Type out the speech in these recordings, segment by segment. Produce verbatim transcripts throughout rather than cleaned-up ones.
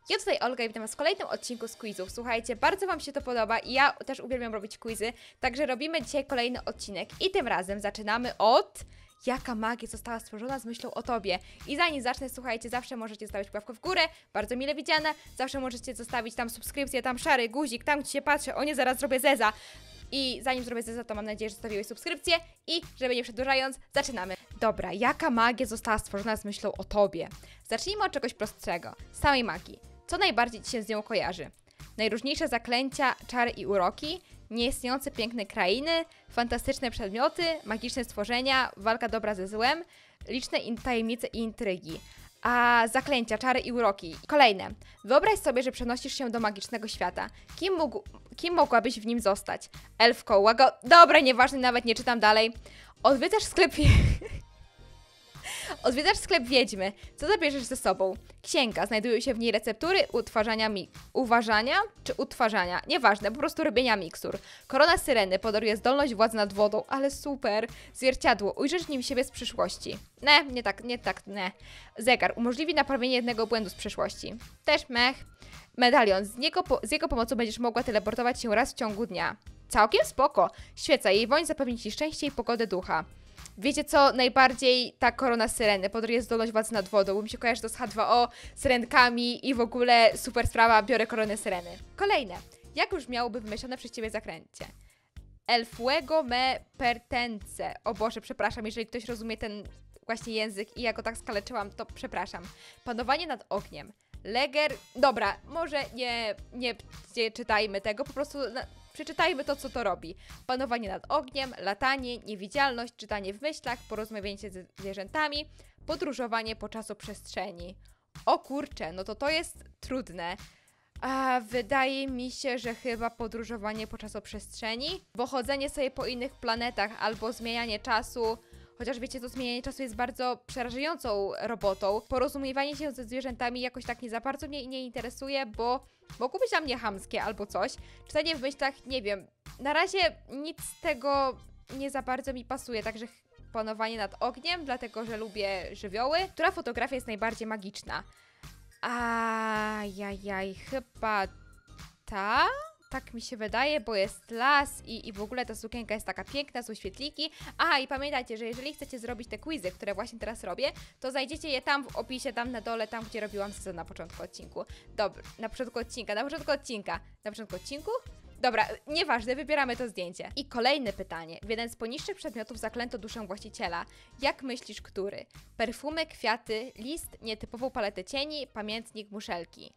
Ja tutaj Olga i witam was w kolejnym odcinku z quizów. Słuchajcie, bardzo wam się to podoba i ja też uwielbiam robić quizy, także robimy dzisiaj kolejny odcinek i tym razem zaczynamy od... Jaka magia została stworzona z myślą o tobie. I zanim zacznę, słuchajcie, zawsze możecie zostawić łapkę w górę, bardzo mile widziane, zawsze możecie zostawić tam subskrypcję, tam szary guzik, tam gdzie się patrzę, o nie, zaraz zrobię zeza. I zanim zrobię zeza, to mam nadzieję, że zostawiłeś subskrypcję i, żeby nie przedłużając, zaczynamy. Dobra, jaka magia została stworzona z myślą o tobie? Zacznijmy od czegoś prostszego, z samej magii. Co najbardziej ci się z nią kojarzy? Najróżniejsze zaklęcia, czary i uroki, nieistniejące piękne krainy, fantastyczne przedmioty, magiczne stworzenia, walka dobra ze złem, liczne in tajemnice i intrygi. A zaklęcia, czary i uroki. Kolejne. Wyobraź sobie, że przenosisz się do magicznego świata. Kim, mógł, kim mogłabyś w nim zostać? Elfką, łago... Dobra, nieważne, nawet nie czytam dalej. Odwiedzasz sklep... Odwiedzasz sklep wiedźmy. Co zabierzesz ze sobą? Księga. Znajdują się w niej receptury utwarzania mi... Uważania czy utwarzania? Nieważne, po prostu robienia mikstur. Korona syreny podaruje zdolność władzy nad wodą, ale super. Zwierciadło. Ujrzysz w nim siebie z przyszłości. Ne, nie tak, nie tak, ne. Zegar. Umożliwi naprawienie jednego błędu z przeszłości. Też mech. Medalion. Z, niego po... z jego pomocą będziesz mogła teleportować się raz w ciągu dnia. Całkiem spoko. Świeca. Jej woń zapewni ci szczęście i pogodę ducha. Wiecie co? Najbardziej ta korona syreny podaruje zdolność władzy nad wodą, bo mi się kojarzy to z H dwa O, syrenkami i w ogóle super sprawa, biorę koronę syreny. Kolejne. Jak już miałoby wymyślone przez ciebie zakręcie? El fuego me pertence. O Boże, przepraszam, jeżeli ktoś rozumie ten właśnie język i ja go tak skaleczyłam, to przepraszam. Panowanie nad ogniem. Leger... Dobra, może nie, nie, nie czytajmy tego, po prostu... Na... Przeczytajmy to, co to robi. Panowanie nad ogniem, latanie, niewidzialność, czytanie w myślach, porozmawianie ze zwierzętami, podróżowanie po czasoprzestrzeni. O kurczę, no to to jest trudne. A wydaje mi się, że chyba podróżowanie po czasoprzestrzeni, bo chodzenie sobie po innych planetach albo zmienianie czasu... Chociaż wiecie, to zmienianie czasu jest bardzo przerażającą robotą. Porozumiewanie się ze zwierzętami jakoś tak nie za bardzo mnie nie interesuje, bo mogło być dla mnie chamskie albo coś. Czytanie w myślach, nie wiem. Na razie nic z tego nie za bardzo mi pasuje, także panowanie nad ogniem, dlatego że lubię żywioły. Która fotografia jest najbardziej magiczna? Ajajaj, chyba ta... Tak mi się wydaje, bo jest las i, i w ogóle ta sukienka jest taka piękna, są świetliki. Aha, i pamiętajcie, że jeżeli chcecie zrobić te quizy, które właśnie teraz robię, to znajdziecie je tam w opisie, tam na dole, tam gdzie robiłam sezon na początku odcinku. Dobra, na początku odcinka, na początku odcinka, na początku odcinku? Dobra, nieważne, wybieramy to zdjęcie. I kolejne pytanie. W jeden z poniższych przedmiotów zaklęto duszę właściciela. Jak myślisz, który? Perfumy, kwiaty, list, nietypową paletę cieni, pamiętnik, muszelki.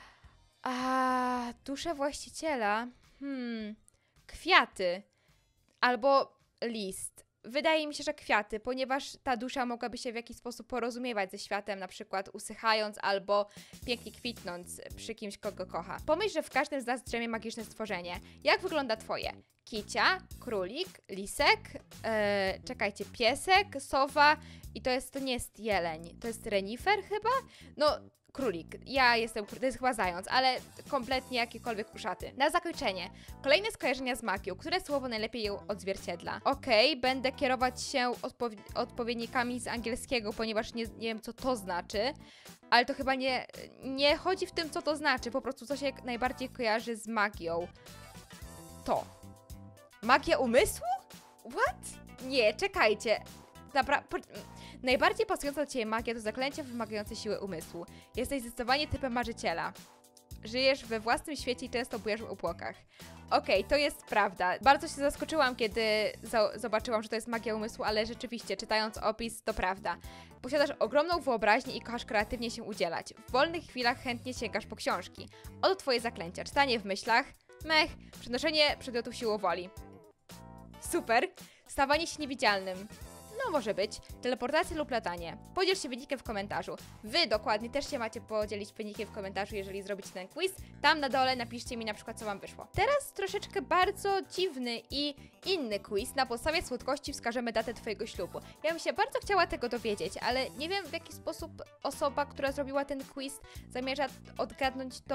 A duszę właściciela? Hmm, kwiaty albo list. Wydaje mi się, że kwiaty, ponieważ ta dusza mogłaby się w jakiś sposób porozumiewać ze światem, na przykład usychając albo pięknie kwitnąc przy kimś, kogo kocha. Pomyśl, że w każdym z nas drzemie magiczne stworzenie. Jak wygląda twoje? Kicia, królik, lisek, ee, czekajcie, piesek, sowa i to jest, to nie jest jeleń, to jest renifer chyba? No... Królik. Ja jestem, to jest chyba zając, ale kompletnie jakiekolwiek uszaty. Na zakończenie. Kolejne skojarzenia z magią. Które słowo najlepiej ją odzwierciedla? Okej, okay, będę kierować się odpow odpowiednikami z angielskiego, ponieważ nie, nie wiem, co to znaczy. Ale to chyba nie, nie chodzi w tym, co to znaczy. Po prostu co się najbardziej kojarzy z magią. To. Magia umysłu? What? Nie, czekajcie. Naprawdę... Najbardziej pasująca do ciebie magia to zaklęcia wymagające siły umysłu. Jesteś zdecydowanie typem marzyciela. Żyjesz we własnym świecie i często bujasz w obłokach. Okej, okay, to jest prawda. Bardzo się zaskoczyłam, kiedy zobaczyłam, że to jest magia umysłu, ale rzeczywiście, czytając opis, to prawda. Posiadasz ogromną wyobraźnię i kochasz kreatywnie się udzielać. W wolnych chwilach chętnie sięgasz po książki. Oto twoje zaklęcia. Czytanie w myślach. Mech. Przenoszenie przedmiotów siłą woli. Super. Stawanie się niewidzialnym. No może być. Teleportacja lub latanie. Podziel się wynikiem w komentarzu. Wy dokładnie też się macie podzielić wynikiem w komentarzu, jeżeli zrobicie ten quiz. Tam na dole napiszcie mi na przykład, co wam wyszło. Teraz troszeczkę bardzo dziwny i inny quiz. Na podstawie słodkości wskażemy datę twojego ślubu. Ja bym się bardzo chciała tego dowiedzieć, ale nie wiem, w jaki sposób osoba, która zrobiła ten quiz, zamierza odgadnąć to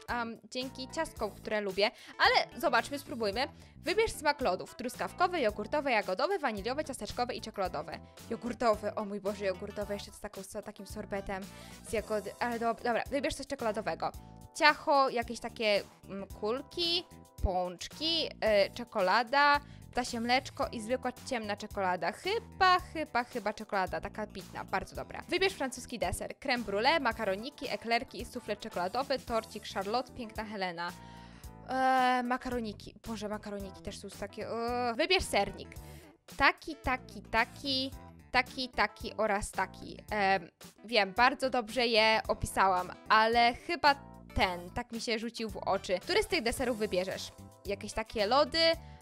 um, dzięki ciastkom, które lubię, ale zobaczmy, spróbujmy. Wybierz smak lodów, truskawkowe, jogurtowe, jagodowe, waniliowe, ciasteczkowe i czekoladowe. Jogurtowe, o mój Boże, jogurtowe, jeszcze z, taką, z takim sorbetem z jagody, ale do, dobra, wybierz coś czekoladowego. Ciacho, jakieś takie mm, kulki, pączki, yy, czekolada, ptasie mleczko i zwykła ciemna czekolada. Chyba, chyba, chyba czekolada, taka pitna, bardzo dobra. Wybierz francuski deser. Creme brulee, makaroniki, eklerki i suflet czekoladowy, torcik Charlotte, piękna Helena. Eee, makaroniki. Boże, makaroniki też są takie... Eee. Wybierz sernik. Taki, taki, taki, taki, taki oraz taki. Eee, wiem, bardzo dobrze je opisałam, ale chyba ten, tak mi się rzucił w oczy. Który z tych deserów wybierzesz? Jakieś takie lody...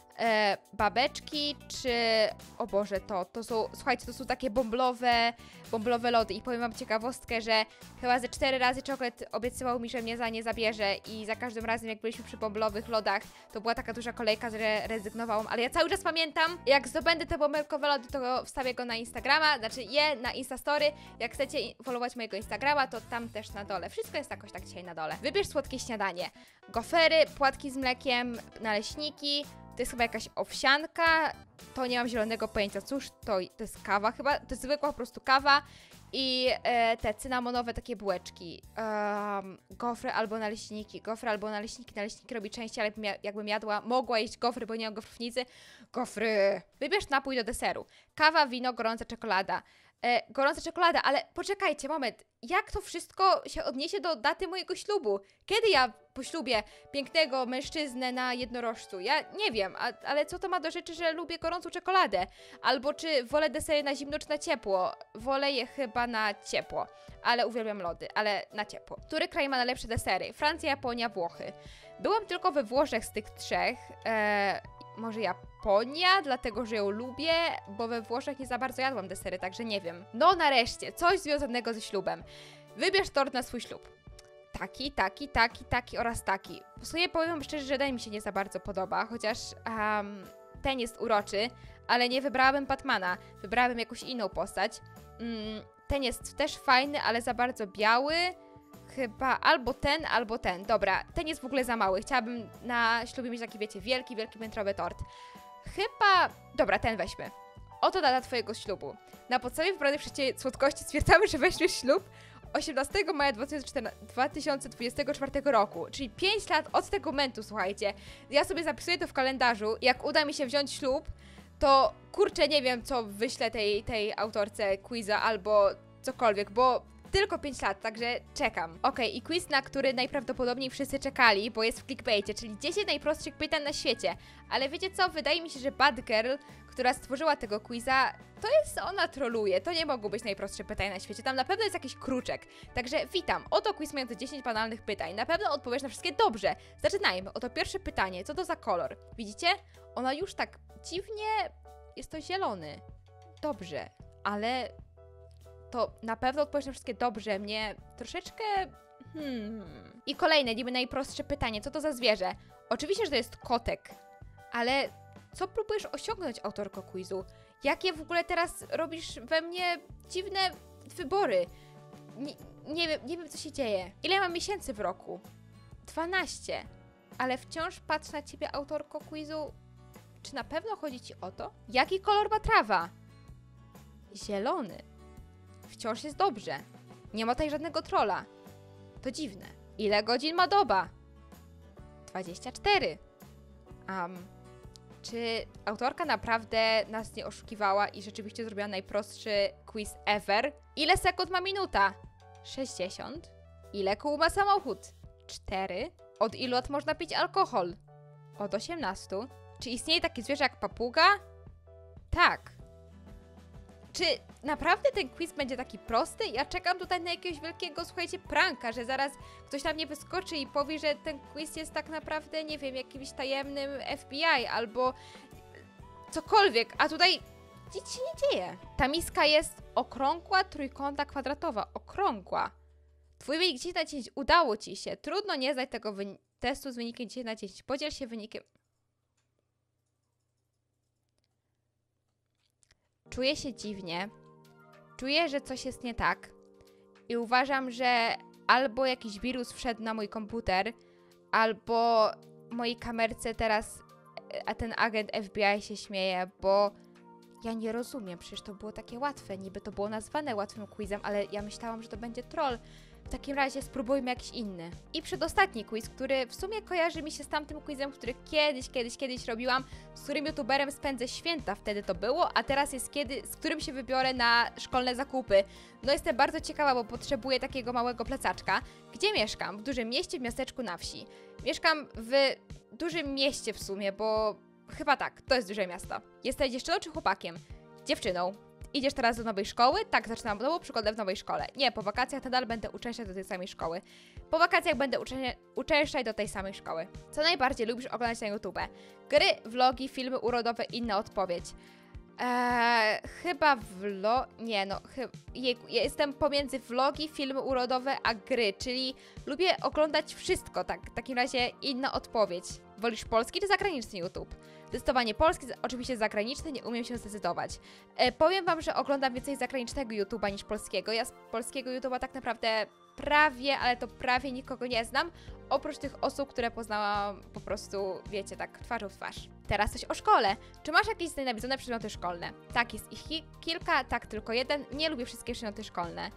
E, babeczki, czy... O Boże, to, to są... Słuchajcie, to są takie bąblowe, bąblowe lody i powiem wam ciekawostkę, że chyba ze cztery razy czokolat obiecywał mi, że mnie za nie zabierze i za każdym razem, jak byliśmy przy bąblowych lodach, to była taka duża kolejka, że rezygnowałam, ale ja cały czas pamiętam, jak zdobędę te bąbelkowe lody, to wstawię go na Instagrama, znaczy je na Instastory. Jak chcecie followować mojego Instagrama, to tam też na dole. Wszystko jest jakoś tak dzisiaj na dole. Wybierz słodkie śniadanie. Gofery, płatki z mlekiem, naleśniki. To jest chyba jakaś owsianka, to nie mam zielonego pojęcia, cóż, to, to jest kawa chyba, to jest zwykła po prostu kawa i e, te cynamonowe takie bułeczki, um, gofry albo naleśniki, gofry albo naleśniki, naleśniki robi częściej, ale mia jakbym jadła, mogła jeść gofry, bo nie mam gofrownicy, gofry. Wybierz napój do deseru, kawa, wino, gorąca czekolada. E, gorąca czekolada, ale poczekajcie, moment, jak to wszystko się odniesie do daty mojego ślubu? Kiedy ja poślubię pięknego mężczyznę na jednorożcu? Ja nie wiem, a, ale co to ma do rzeczy, że lubię gorącą czekoladę? Albo czy wolę desery na zimno czy na ciepło? Wolę je chyba na ciepło, ale uwielbiam lody, ale na ciepło. Który kraj ma najlepsze desery? Francja, Japonia, Włochy. Byłam tylko we Włoszech z tych trzech, e, może Japonia, dlatego że ją lubię, bo we Włoszech nie za bardzo jadłam desery, także nie wiem. No nareszcie, coś związanego ze ślubem. Wybierz tort na swój ślub. Taki, taki, taki, taki oraz taki. W sumie powiem szczerze, że ten mi się nie za bardzo podoba, chociaż um, ten jest uroczy, ale nie wybrałabym Batmana, wybrałabym jakąś inną postać. Mm, ten jest też fajny, ale za bardzo biały. Chyba albo ten, albo ten. Dobra, ten jest w ogóle za mały. Chciałabym na ślubie mieć taki, wiecie, wielki, wielki piętrowy tort. Chyba... Dobra, ten weźmy. Oto data twojego ślubu. Na podstawie wybranych przez ciebie słodkości stwierdzamy, że weźmiesz ślub osiemnastego maja dwa tysiące dwudziestego czwartego roku. Czyli pięć lat od tego momentu, słuchajcie. Ja sobie zapisuję to w kalendarzu. Jak uda mi się wziąć ślub, to kurczę, nie wiem, co wyślę tej, tej autorce quiza albo cokolwiek, bo... Tylko pięć lat, także czekam. Okej, okay, i quiz, na który najprawdopodobniej wszyscy czekali, bo jest w clickbaitie, czyli dziesięć najprostszych pytań na świecie. Ale wiecie co? Wydaje mi się, że Bad Girl, która stworzyła tego quiza, to jest, ona troluje. To nie mogą być najprostsze pytania na świecie. Tam na pewno jest jakiś kruczek. Także witam. Oto quiz mający dziesięć banalnych pytań. Na pewno odpowiesz na wszystkie dobrze. Zaczynajmy. Oto pierwsze pytanie. Co to za kolor? Widzicie? Ona już tak dziwnie... Jest to zielony. Dobrze, ale... to na pewno odpowiesz na wszystkie dobrze, mnie troszeczkę... Hmm... I kolejne, niby najprostsze pytanie, co to za zwierzę? Oczywiście, że to jest kotek, ale co próbujesz osiągnąć, autorko quizu? Jakie w ogóle teraz robisz we mnie dziwne wybory? Nie, nie wiem, nie wiem, co się dzieje. Ile mam miesięcy w roku? dwanaście. Ale wciąż patrzę na ciebie, autorko quizu. Czy na pewno chodzi ci o to? Jaki kolor ma trawa? Zielony. Wciąż jest dobrze. Nie ma tutaj żadnego trolla. To dziwne. Ile godzin ma doba? dwadzieścia cztery. Um, czy autorka naprawdę nas nie oszukiwała i rzeczywiście zrobiła najprostszy quiz ever? Ile sekund ma minuta? sześćdziesiąt. Ile kół ma samochód? cztery. Od ilu lat można pić alkohol? Od osiemnastu. Czy istnieje takie zwierzę jak papuga? Tak. Czy naprawdę ten quiz będzie taki prosty? Ja czekam tutaj na jakiegoś wielkiego, słuchajcie, pranka, że zaraz ktoś na mnie wyskoczy i powie, że ten quiz jest tak naprawdę, nie wiem, jakimś tajemnym F B I albo cokolwiek, a tutaj nic się nie dzieje. Ta miska jest okrągła, trójkątna, kwadratowa. Okrągła. Twój wynik dziesięć na dziesięć. Udało ci się. Trudno nie zdać tego testu z wynikiem dziesięć na dziesięć. Podziel się wynikiem... Czuję się dziwnie, czuję, że coś jest nie tak i uważam, że albo jakiś wirus wszedł na mój komputer, albo mojej kamerce teraz a ten agent F B I się śmieje, bo ja nie rozumiem, przecież to było takie łatwe, niby to było nazwane łatwym quizem, ale ja myślałam, że to będzie troll. W takim razie spróbujmy jakiś inny. I przedostatni quiz, który w sumie kojarzy mi się z tamtym quizem, który kiedyś, kiedyś, kiedyś robiłam, z którym youtuberem spędzę święta, wtedy to było, a teraz jest kiedy, z którym się wybiorę na szkolne zakupy. No jestem bardzo ciekawa, bo potrzebuję takiego małego plecaczka. Gdzie mieszkam? W dużym mieście, w miasteczku, na wsi. Mieszkam w dużym mieście w sumie, bo chyba tak, to jest duże miasto. Jesteś dziewczyną czy chłopakiem? Dziewczyną. Idziesz teraz do nowej szkoły? Tak, zaczynam nową przygodę w nowej szkole. Nie, po wakacjach nadal będę uczęszczać do tej samej szkoły. Po wakacjach będę uczę- uczęszczać do tej samej szkoły. Co najbardziej lubisz oglądać na YouTube? Gry, vlogi, filmy urodowe, inna odpowiedź. Eee, chyba vlog... Nie no, chy... Jejku, ja jestem pomiędzy vlogi, filmy urodowe, a gry, czyli lubię oglądać wszystko, tak. W takim razie inna odpowiedź. Wolisz polski czy zagraniczny YouTube? Zdecydowanie polski, oczywiście zagraniczny, nie umiem się zdecydować. E, powiem wam, że oglądam więcej zagranicznego YouTube'a niż polskiego. Ja z polskiego YouTube'a tak naprawdę prawie, ale to prawie nikogo nie znam, oprócz tych osób, które poznałam po prostu, wiecie, tak twarzą w twarz. Teraz coś o szkole. Czy masz jakieś znienawidzone przedmioty szkolne? Tak, jest ich ki- kilka, tak, tylko jeden. Nie lubię wszystkie przedmioty szkolne.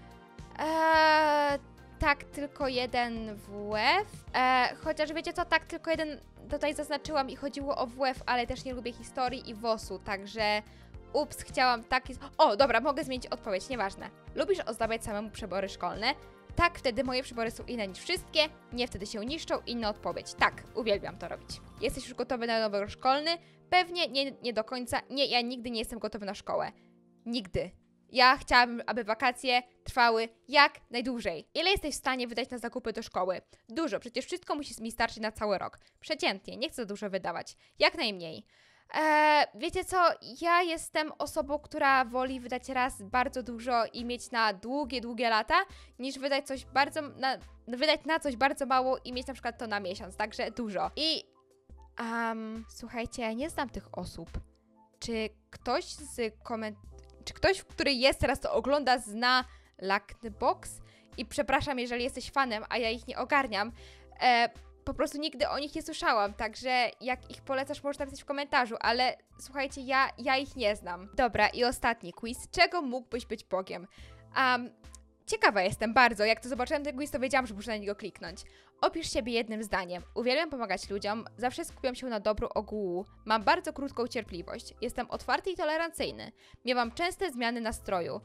Eee, tak, tylko jeden W F. Eee, chociaż wiecie co, tak, tylko jeden tutaj zaznaczyłam i chodziło o W F, ale też nie lubię historii i W O S-u, także ups, chciałam taki... O, dobra, mogę zmienić odpowiedź, nieważne. Lubisz ozdabiać samemu przybory szkolne? Tak, wtedy moje przybory są inne niż wszystkie, nie, wtedy się niszczą, inna odpowiedź. Tak, uwielbiam to robić. Jesteś już gotowy na nowy rok szkolny? Pewnie, nie, nie do końca. Nie, ja nigdy nie jestem gotowy na szkołę. Nigdy. Ja chciałabym, aby wakacje trwały jak najdłużej. Ile jesteś w stanie wydać na zakupy do szkoły? Dużo, przecież wszystko musi mi starczyć na cały rok. Przeciętnie, nie chcę za dużo wydawać. Jak najmniej. Eee, wiecie co, ja jestem osobą, która woli wydać raz bardzo dużo i mieć na długie, długie lata, niż wydać coś bardzo, na, wydać na coś bardzo mało i mieć na przykład to na miesiąc, także dużo. I um, słuchajcie, ja nie znam tych osób. Czy ktoś z komentarzy, czy ktoś, który jest teraz to ogląda, zna Luckbox? I przepraszam, jeżeli jesteś fanem, a ja ich nie ogarniam, e, po prostu nigdy o nich nie słyszałam, także jak ich polecasz, możesz napisać w komentarzu, ale słuchajcie, ja, ja ich nie znam. Dobra, i ostatni quiz. Czego mógłbyś być Bogiem? Um, ciekawa jestem bardzo. Jak to zobaczyłem ten quiz, to wiedziałam, że muszę na niego kliknąć. Opisz siebie jednym zdaniem. Uwielbiam pomagać ludziom, zawsze skupiam się na dobru ogółu, mam bardzo krótką cierpliwość, jestem otwarty i tolerancyjny, miewam częste zmiany nastroju.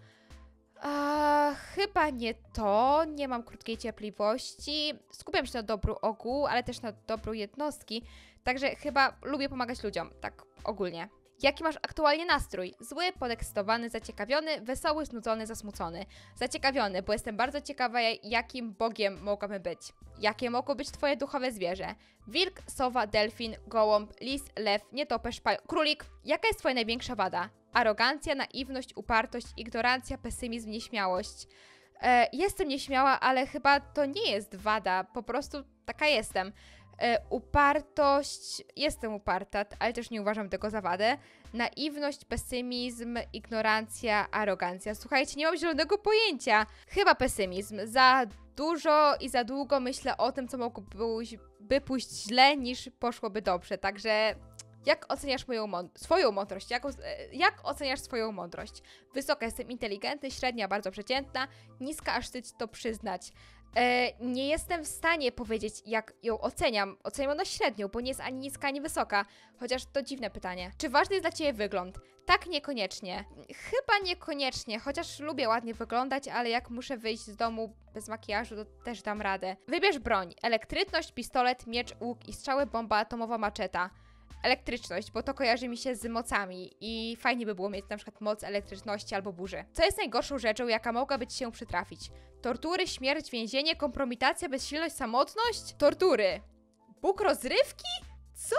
A, chyba nie to, nie mam krótkiej cierpliwości, skupiam się na dobru ogółu, ale też na dobru jednostki, także chyba lubię pomagać ludziom, tak ogólnie. Jaki masz aktualnie nastrój? Zły, podekscytowany, zaciekawiony, wesoły, znudzony, zasmucony. Zaciekawiony, bo jestem bardzo ciekawa, jakim bogiem mogłabym być. Jakie mogło być twoje duchowe zwierzę? Wilk, sowa, delfin, gołąb, lis, lew, nietoperz, pająk, królik. Jaka jest twoja największa wada? Arogancja, naiwność, upartość, ignorancja, pesymizm, nieśmiałość. E, jestem nieśmiała, ale chyba to nie jest wada, po prostu taka jestem. E, upartość, jestem uparta, ale też nie uważam tego za wadę. Naiwność, pesymizm, ignorancja, arogancja. Słuchajcie, nie mam zielonego pojęcia. Chyba pesymizm. Za dużo i za długo myślę o tym, co mogłoby pójść źle, niż poszłoby dobrze. Także jak oceniasz moją mąd- swoją mądrość? Jak, jak oceniasz swoją mądrość? Wysoka, jestem inteligentny, średnia, bardzo przeciętna, niska, aż wstyd to przyznać. E, nie jestem w stanie powiedzieć, jak ją oceniam. Oceniam ją na średnią, bo nie jest ani niska, ani wysoka. Chociaż to dziwne pytanie. Czy ważny jest dla ciebie wygląd? Tak, niekoniecznie. Chyba niekoniecznie, chociaż lubię ładnie wyglądać, ale jak muszę wyjść z domu bez makijażu, to też dam radę. Wybierz broń. Elektryczność, pistolet, miecz, łuk i strzały, bomba atomowa, maczeta. Elektryczność, bo to kojarzy mi się z mocami i fajnie by było mieć na przykład moc elektryczności albo burzy. Co jest najgorszą rzeczą, jaka mogłaby ci się przytrafić? Tortury, śmierć, więzienie, kompromitacja, bezsilność, samotność? Tortury. Bóg rozrywki? Co?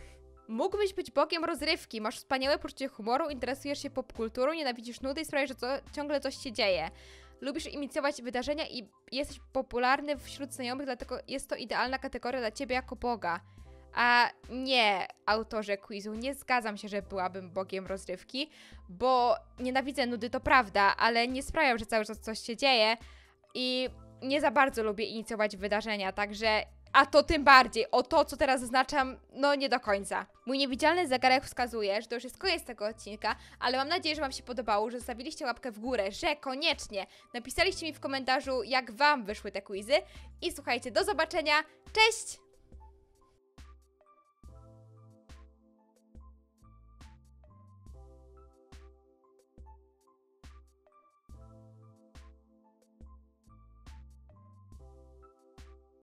Mógłbyś być bogiem rozrywki, masz wspaniałe poczucie humoru, interesujesz się popkulturą, nienawidzisz nudy i sprawiasz, że co, ciągle coś się dzieje. Lubisz inicjować wydarzenia i jesteś popularny wśród znajomych, dlatego jest to idealna kategoria dla ciebie jako boga. A nie, autorze quizu, nie zgadzam się, że byłabym bogiem rozrywki, bo nienawidzę nudy, to prawda, ale nie sprawiam, że cały czas coś się dzieje i nie za bardzo lubię inicjować wydarzenia, także a to tym bardziej. O to, co teraz zaznaczam, no nie do końca. Mój niewidzialny zegarek wskazuje, że to już jest koniec tego odcinka, ale mam nadzieję, że wam się podobało, że zostawiliście łapkę w górę, że koniecznie napisaliście mi w komentarzu, jak wam wyszły te quizy. I słuchajcie, do zobaczenia, cześć!